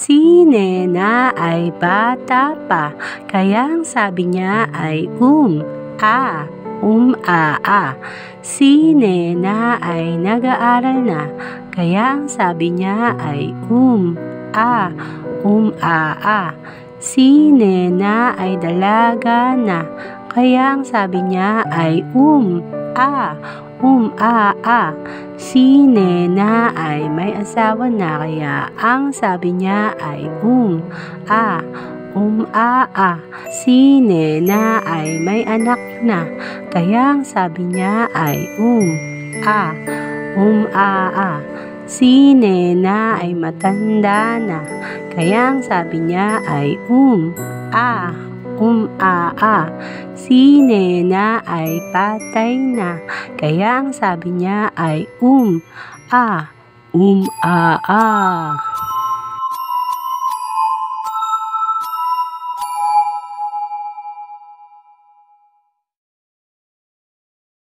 Si Nena ay bata pa, kaya ang sabi niya ay a. Si Nena ay nag-aaral na, kaya ang sabi niya ay a. Si Nena ay dalaga na, kaya ang sabi niya ay a. Si Nena ay may asawa na, kaya ang sabi niya ay a. Si Nena ay may anak na, kaya ang sabi niya ay a. Si Nena ay matanda na, kaya ang sabi niya ay a. Si Nena ay patay na, kaya ang sabi niya ay a.